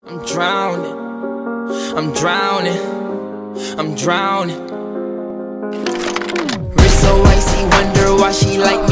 I'm drowning, I'm drowning, I'm drowning. Wrist so icy, wonder why she like